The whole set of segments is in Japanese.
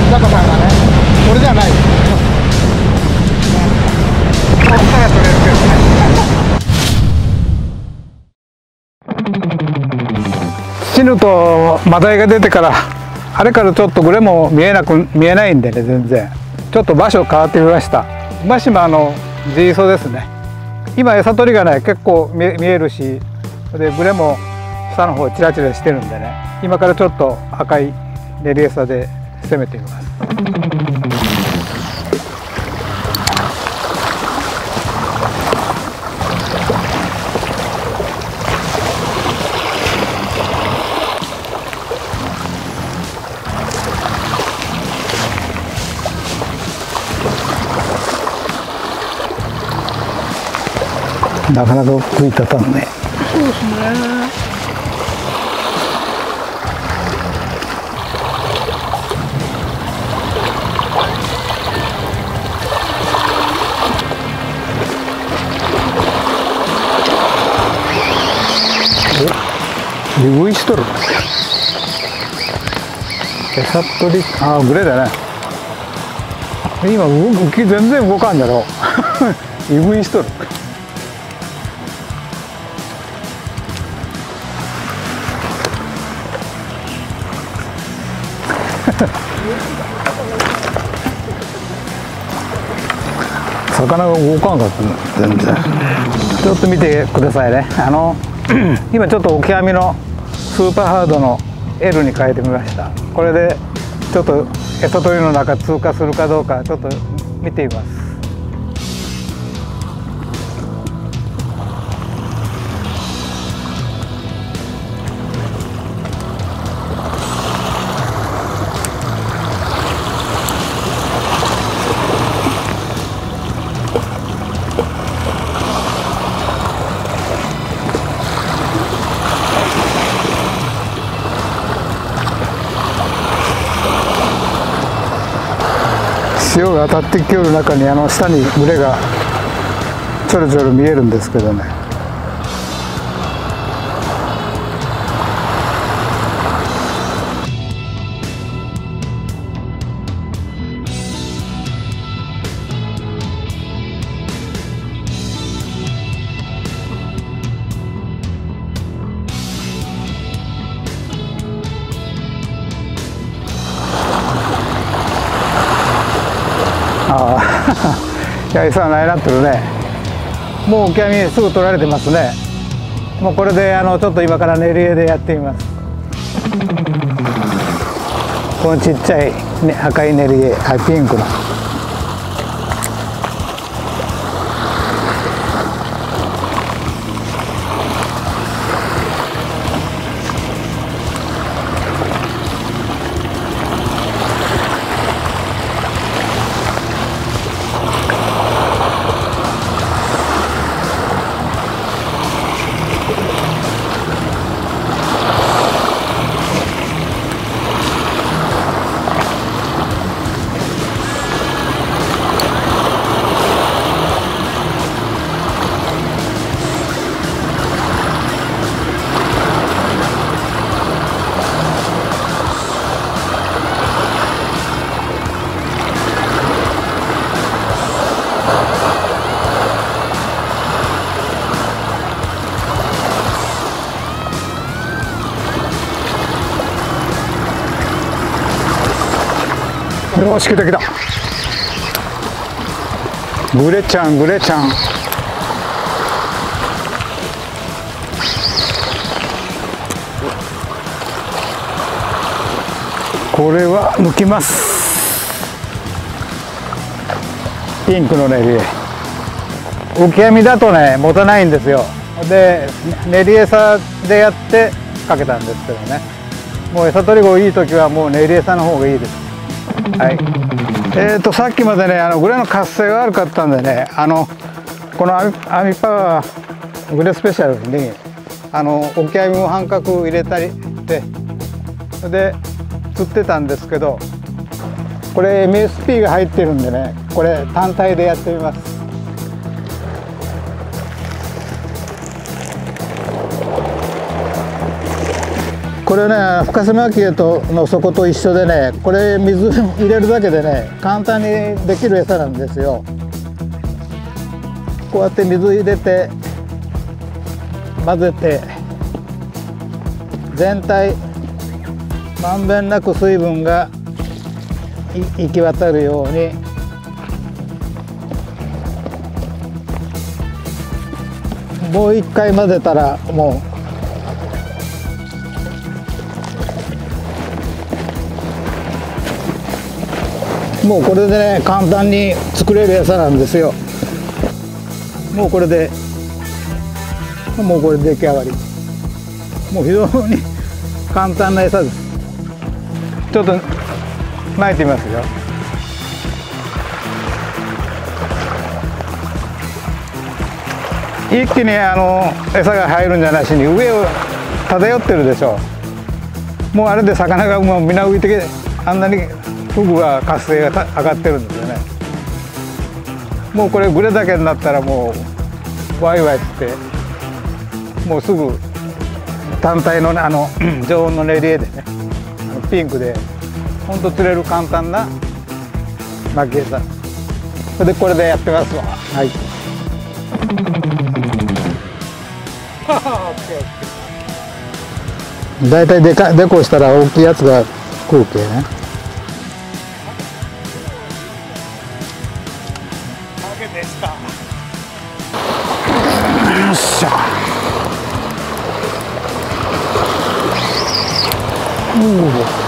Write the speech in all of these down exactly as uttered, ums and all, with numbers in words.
坂さんがね、俺じゃないよ。こっから取れるけどね。死ぬとマダイが出てからあれからちょっとグレも見えなく見えないんでね、全然ちょっと場所変わってみました。馬島の地磯ですね。今餌取りがね結構見えるし、でグレも下の方チラチラしてるんでね、今からちょっと赤い練り餌で攻めてみます。なかなか食いたたんね。 そうですね。 お、リグイしとる。餌取り、ああグレだね。今動き全然動かんだろ。リグイしとる。魚が動かんかったね、全然。ちょっと見てくださいね。あの今ちょっとオキアミのスーパーハードの エル に変えてみました。これでちょっと餌取りの中通過するかどうかちょっと見てみます。潮が当たってきよる中にあの下に群れがちょろちょろ見えるんですけどね。ああいや餌はないなってるね。もうオキアミすぐ取られてますね。もうこれであのちょっと今から練り餌でやってみます。このちっちゃい、ね、赤い練り餌、ピンクの。よし来た来た。グレちゃんグレちゃん。これは抜きます。ピンクの練り餌。オキアミだとね持たないんですよ。で練り餌でやってかけたんですけどね。もう餌取りがいい時はもう練り餌の方がいいです。はい、えーとさっきまでねあのグレの活性が悪かったんでね、あのこのアミパワーグレスペシャルにあのオキアミも半角入れたりしてで釣ってたんですけど、これ エムエスピー が入ってるんでね、これ単体でやってみます。 これね、深瀬蒔絵との底と一緒でね、これ水入れるだけでね簡単にできる餌なんですよ。こうやって水入れて混ぜて全体まんべんなく水分が行き渡るようにもう一回混ぜたらもうもうこれでね簡単に作れる餌なんですよ。もうこれでもうこれ出来上がり。もう非常に簡単な餌です。ちょっと巻いてみますよ。一気にあの餌が入るんじゃなしに上を漂ってるでしょう。もうあれで魚がもうみんな浮いてきてあんなにフグが活性が上がってるんですよね。もうこれグレだけになったらもうワイワイってもうすぐ単体の、ね、あの常温の練り絵でねピンクでほんと釣れる簡単な巻き餌。それでこれでやってますわ。はい。だいたいでかでこしたら大きいやつが食うけね。よっしゃ。おお。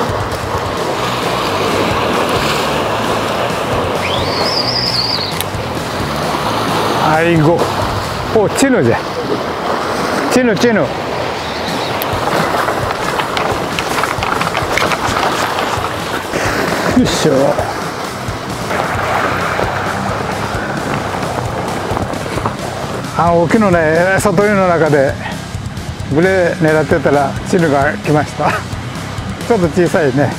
あいご。お、チヌじゃ。チヌチヌ。よいしょ。あ、大きいのね、里湯の中でグレー狙ってたらチヌが来ました。ちょっと小さいね。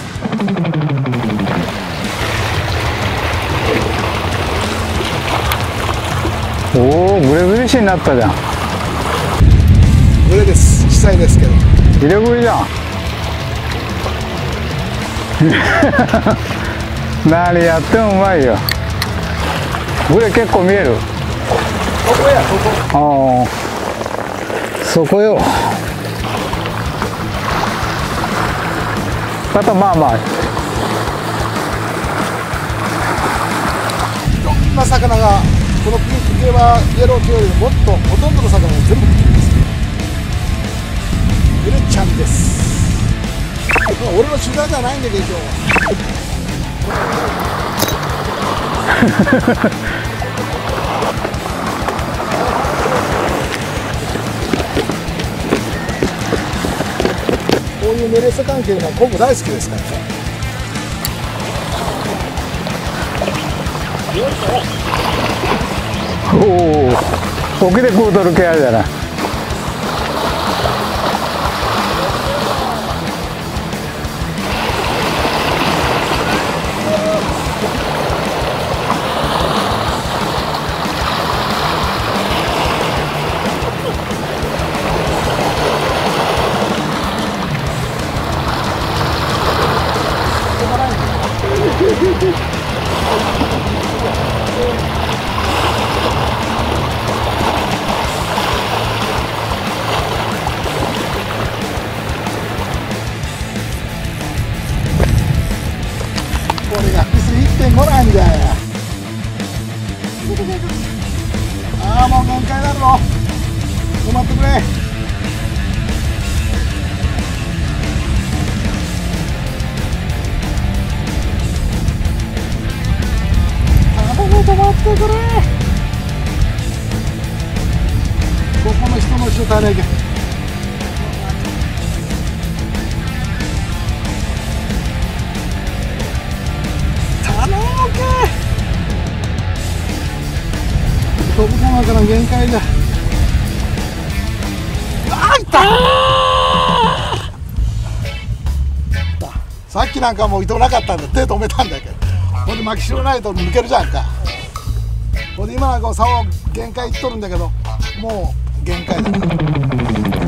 おお、グレグリシになったじゃん。 グレです。小さいですけど。 入れ食いじゃん。何やってもうまいよ。グレ結構見える。 ここや、ここ。 ああ、そこよ。またまあまあ。 いろんな魚が。このピンク系はイエロー系よりもっとほとんどの魚が全部食ってます。グレちゃんです。俺の取材じゃないんだけど今日は。こういうメレス関係が昆布大好きですからね。 おお、沖で食うとる系あるじゃない。 これがキス いってんご なんじゃよ。ああ、もう限界だろ。止まってくれ。頼む、止まってくれ。ここの人の人足りないけど。飛ぶかなから限界だ。あいたさっきなんかもう糸なかったんで手止めたんだけど、ほんで巻きしろないと抜けるじゃんか。ほんで今なんか竿限界いっとるんだけどもう限界だ。くそ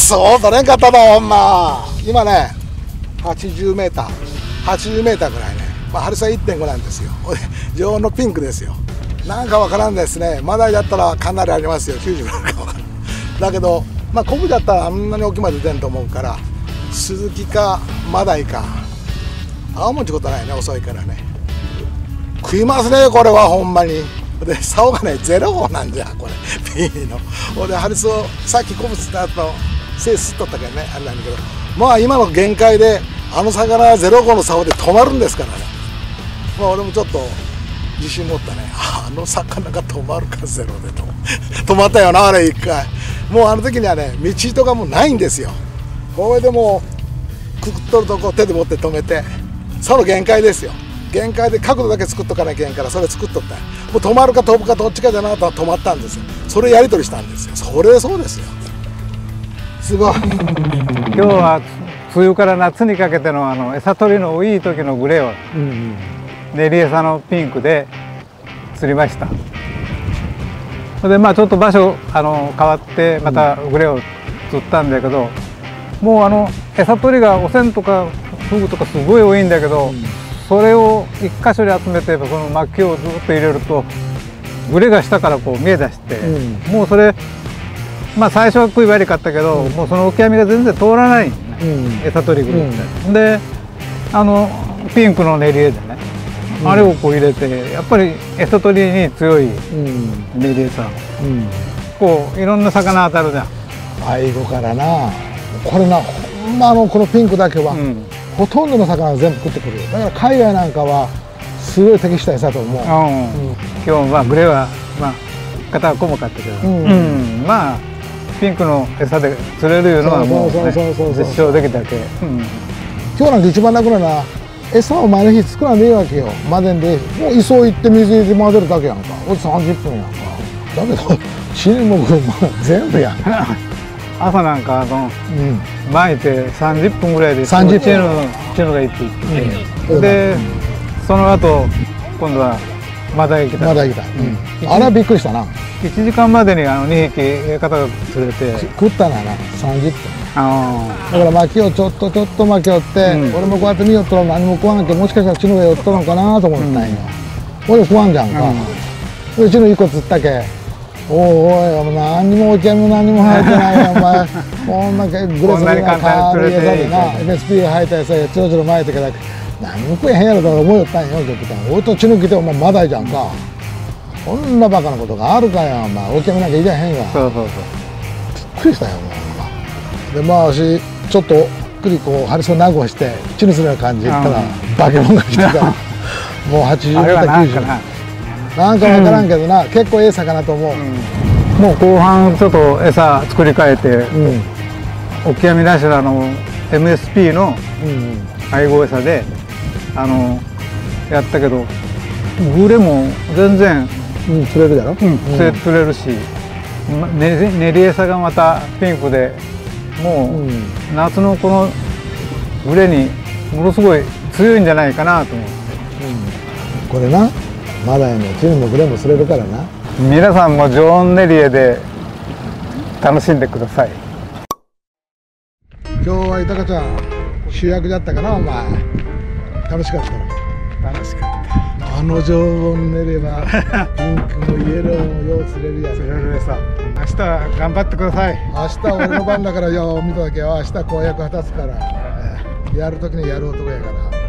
そう取れんかったなほんま。今ねはちじゅうメーターはちじゅうメーターぐらいね、まあ、春さ いってんご なんですよ。常温のピンクですよ。なんかわからんですね。マダイだったらかなりありますよ。きゅうじゅうぐらいかわからん。だけどまあ昆布だったらあんなに沖まで出んと思うから、スズキかマダイか青もんちことないね。遅いからね食いますねこれはほんまに。で竿がねゼロ号なんじゃこれピーの。俺ハリスをさっき昆布釣った後背吸っとったけどねあれなんだけど、まあ今の限界であの魚はゼロ号の竿で止まるんですからね。まあ俺もちょっと自信持ったね。あの魚が止まるかゼロでと止まったよなあれ一回。もうあの時にはね道とかもないんですよ。これでもうくくっとるとこ手で持って止めて、その限界ですよ。限界で角度だけ作っとかなきゃいけんから、それ作っとった。もう止まるか飛ぶかどっちかじゃなかったら止まったんですよ。それやり取りしたんですよ。それそうですよ。すごい。 今日は梅雨から夏にかけてのあの餌取りのいい時のグレを、うんうん、練り餌のピンクで釣りました。それでまあちょっと場所あの変わってまたグレを釣ったんだけど、もうあの餌取りがお線とかフグとかすごい多いんだけど、うん、それを一箇所に集めてその薪をずっと入れるとグレが下からこう見え出して、うん、もうそれまあ最初は食い悪かったけど、うん、もうそのオキアミが全然通らないんだね、うん、餌取りグレって、うん、であのピンクの練り餌でね、うん、あれをこう入れてやっぱり餌取りに強い練り餌、うん、こういろんな魚当たるじゃん。 背後からなこれなほんまあのこのピンクだけは、うん、ほとんどの魚が全部食ってくる。だから海外なんかはすごい適した餌と思う、うんうん、今日はグレはまあ型は細かったけど、うんうん、まあピンクの餌で釣れるいうのはもう実証できたけ、うん、 今日なんて一番楽なのは餌を前の日作らんでいいわけよ。混ぜんでもう磯行って水入れて混ぜるだけやんか。おさんじゅっぷんやんか。だけど死にも食うも全部やん朝なんかあの、うん、巻いてさんじゅっぷんぐらいでさんじゅっぷんチェのチェのがいいって言ってて、うん、で、うん、その後今度はマダイ来た。 マダイ来た、うん、あれはびっくりしたな。 いちじかんまでにあのにひき方が釣れて食ったならさんじゅっぷん。あだから巻きをちょっとちょっと巻きをって、うん、俺もこうやって見よったら何も食わなきゃもしかしたら血の上寄っとるのかなと思ったんよ、うん、俺食わんじゃんか、うん、うちのいっこ釣ったけおいおい何にもオキアミも何にも生えてないよお前こんなグレスリな軽い餌でな エムエスピー が生えた餌ちょろちょろ巻いてから何も食えへんやろと思いよったんよ。俺と血抜きてお前マダイじゃんか。こんなバカなことがあるかよお前。オキアミなんかいりゃへんわ。そうそうそうびっくりしたよもう。でまあ私ちょっとゆっくりこうハリソンナゴして血にするような感じ言ったら化け物が来てからもうはちじゅうメーターきゅうじゅうなんか分からんけどな、うん、結構ええ魚と思う、うん、 もう後半ちょっと餌作り変えて、うん、オキアミラシラの エムエスピー の配合餌であのやったけどグレも全然、 うん、釣れるだろ、うん、 釣れるし、ね、練り餌がまたピンクでもう、うん、夏のこのグレにものすごい強いんじゃないかなと思って、 うん、これなマダイもチヌもグレも釣れるからな。 皆さんも常温練り餌で楽しんでください。 今日は豊ちゃん主役だったかなお前。楽しかったの。楽しかった。 あの常温練ればピンクもイエローもよう釣れるやつ。 釣れる餌。明日は頑張ってください。 明日俺の番だからよ見ただけは明日公約果たすからやるときにやる男やから。